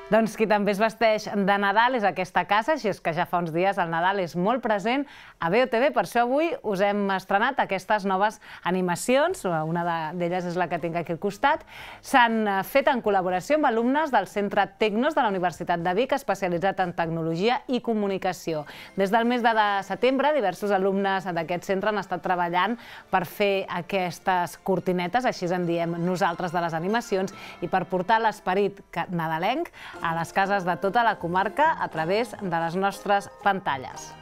Doncs qui també es vesteix de Nadal és aquesta casa, així és que ja fa uns dies el Nadal és molt present a BOTV. Per això avui us hem estrenat aquestes noves animacions, una d'elles és la que tinc aquí al costat. S'han fet en col·laboració amb alumnes del Centre Tecnos de la Universitat de Vic, especialitzat en tecnologia i comunicació. Des del mes de setembre, diversos alumnes d'aquest centre han estat treballant per fer aquestes cortinetes, així en diem nosaltres, de les animacions, i per portar l'esperit nadalenc a les cases de tota la comarca a través de les nostres pantalles.